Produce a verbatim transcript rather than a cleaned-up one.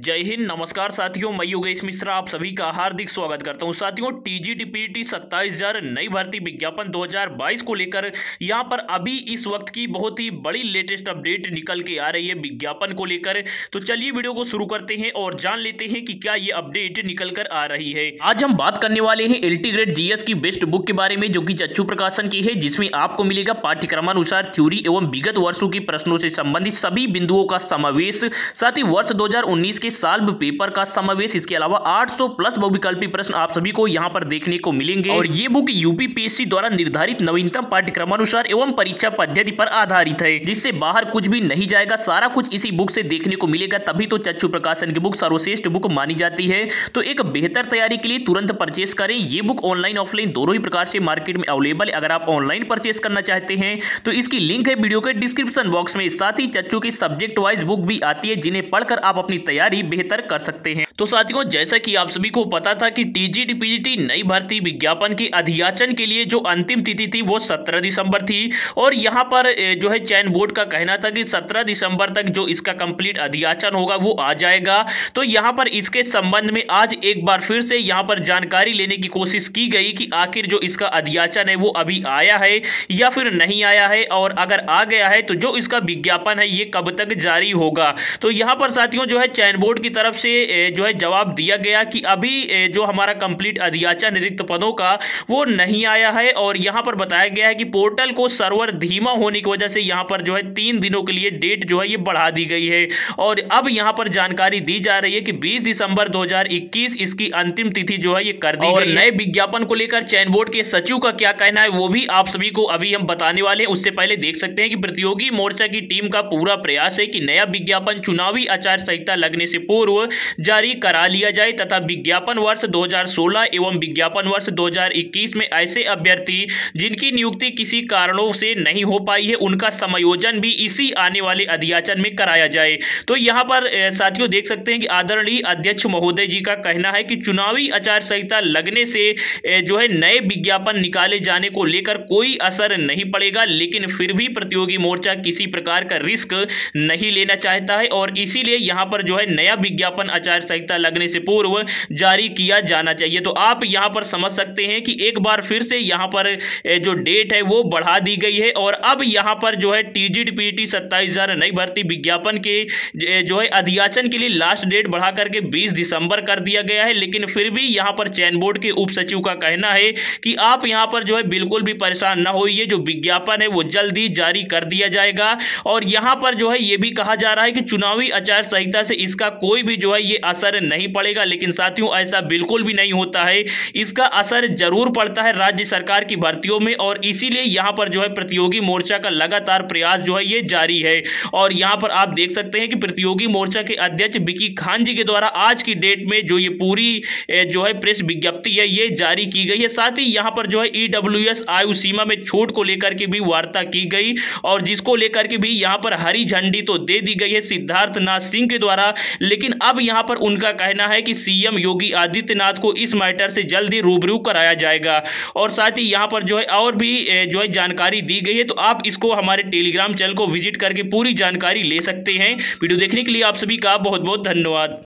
जय हिंद। नमस्कार साथियों, मैं योगेश मिश्रा आप सभी का हार्दिक स्वागत करता हूं। साथियों, टीजीटीपीटी सत्ताईस हजार नई भर्ती विज्ञापन दो हज़ार बाईस को लेकर यहां पर अभी इस वक्त की बहुत ही बड़ी लेटेस्ट अपडेट निकल के आ रही है विज्ञापन को लेकर। तो चलिए वीडियो को शुरू करते हैं और जान लेते हैं कि क्या ये अपडेट निकल कर आ रही है। आज हम बात करने वाले हैं एलटी ग्रेड जीएस की बेस्ट बुक के बारे में, जो कि चच्चू प्रकाशन की है, जिसमें आपको मिलेगा पाठ्यक्रमानुसार थ्योरी एवं विगत वर्षों की प्रश्नों से संबंधित सभी बिंदुओं का समावेश, साथ ही वर्ष दो हज़ार उन्नीस के साल पेपर का समावेश। इसके अलावा आठ सौ प्लस बहुविकल्पी प्रश्न आप सभी को यहां पर देखने को मिलेंगे और ये बुक यूपीपीएससी द्वारा निर्धारित नवीनतम पाठ्यक्रमानुसार एवं परीक्षा पद्धति पर आधारित है, जिससे बाहर कुछ भी नहीं जाएगा। सारा कुछ इसी बुक से देखने को मिलेगा, तभी तो चच्चू प्रकाशन की बुक सर्वश्रेष्ठ बुक मानी जाती है। तो एक बेहतर तैयारी के लिए तुरंत परचेस करें। ये बुक ऑनलाइन ऑफलाइन दोनों ही प्रकार से मार्केट में अवेलेबल है। अगर आप ऑनलाइन परचेस करना चाहते हैं तो इसकी लिंक है वीडियो के डिस्क्रिप्शन बॉक्स में। साथ ही चच्चू की सब्जेक्ट वाइज बुक भी आती है, जिन्हें पढ़कर आप अपनी तैयारी बेहतर कर सकते हैं। तो साथियों, जैसा कि आप सभी को पता था कि टीजीटीपीटी नई भर्ती विज्ञापन के अधियाचन के लिए जो अंतिम तिथि थी वो सत्रह दिसंबर थी, और यहां पर जो है चयन बोर्ड का कहना था कि सत्रह दिसंबर तक जो इसका कंप्लीट अधियाचन होगा वो आ जाएगा। तो यहां पर इसके संबंध में आज एक बार फिर से यहां पर जानकारी लेने की कोशिश की गई कि आखिर जो इसका अधियाचन है वो अभी आया है या फिर नहीं आया है, और अगर आ गया है तो जो इसका विज्ञापन है ये कब तक जारी होगा। तो यहां पर साथियों जो है चयन बोर्ड की तरफ से जो है जवाब दिया गया कि अभी जो हमारा कंप्लीट अधियाचन रिक्त पदों का वो नहीं आया है, और यहां पर बताया गया है कि पोर्टल को सर्वर धीमा होने की वजह से यहां पर जो है तीन दिनों के लिए डेट जो है ये बढ़ा दी गई है। और अब यहां पर जानकारी दी जा रही है कि बीस दिसंबर दो हज़ार इक्कीस इसकी अंतिम तिथि जो है ये कर दी गई है। नए विज्ञापन को लेकर चयन बोर्ड के सचिव का क्या कहना है वो भी आप सभी को अभी हम बताने वाले हैं। उससे पहले देख सकते हैं कि प्रतियोगी मोर्चा की टीम का पूरा प्रयास है कि नया विज्ञापन चुनावी आचार संहिता लगने से पूर्व जारी करा लिया जाए, तथा विज्ञापन वर्ष दो हज़ार सोलह एवं विज्ञापन वर्ष दो हज़ार इक्कीस में ऐसे अभ्यर्थी जिनकी नियुक्ति किसी कारणों से नहीं हो पाई है उनका समायोजन भी इसी आने वाले अधियाचन में कराया जाए। तो यहां पर साथियों देख सकते हैं कि आदरणीय अध्यक्ष महोदय जी का कहना है कि चुनावी आचार संहिता लगने से जो है नए विज्ञापन निकाले जाने को लेकर कोई असर नहीं पड़ेगा, लेकिन फिर भी प्रतियोगी मोर्चा किसी प्रकार का रिस्क नहीं लेना चाहता है, और इसीलिए यहां पर जो है नया विज्ञापन आचार संहिता लगने से पूर्व जारी किया जाना चाहिए। तो आप यहां पर समझ सकते हैं कि एक बार फिर से यहां पर जो डेट है वो बढ़ा दी गई है, और अब यहां पर जो है टीजीटीपीटी सत्ताईस हजार नई भर्ती विज्ञापन के जो है अधियाचन के लिए लास्ट डेट बढ़ा करके बीस दिसंबर कर दिया गया है। लेकिन फिर भी यहां पर चयन बोर्ड के उप सचिव का कहना है कि आप यहां पर जो है बिल्कुल भी परेशान ना होइए, जो विज्ञापन है वो जल्दी जारी कर दिया जाएगा। और यहां पर जो है ये भी कहा जा रहा है कि चुनावी आचार संहिता से इसका कोई भी जो है ये असर नहीं पड़ेगा, लेकिन साथियों ऐसा बिल्कुल भी नहीं होता है। इसका असर जरूर पड़ता है राज्य सरकार की भर्तियों में, और इसीलिए यहां पर जो है प्रतियोगी मोर्चा का लगातार प्रयास जो है ये जारी है। और यहां पर आप देख सकते हैं कि प्रतियोगी मोर्चा के अध्यक्ष विकी खान जी के द्वारा आज की डेट में जो ये पूरी जो है प्रेस विज्ञप्ति है ये जारी की गई है। साथ ही यहां पर जो है ईडब्ल्यूएस आयु सीमा में छूट को लेकर के भी वार्ता की गई, और जिसको लेकर के भी यहां पर हरी झंडी तो दे दी गई है सिद्धार्थनाथ सिंह के द्वारा। लेकिन अब यहां पर उनका कहना है कि सीएम योगी आदित्यनाथ को इस मैटर से जल्दी रूबरू कराया जाएगा। और साथ ही यहां पर जो है और भी जो है जानकारी दी गई है, तो आप इसको हमारे टेलीग्राम चैनल को विजिट करके पूरी जानकारी ले सकते हैं। वीडियो देखने के लिए आप सभी का बहुत बहुत धन्यवाद।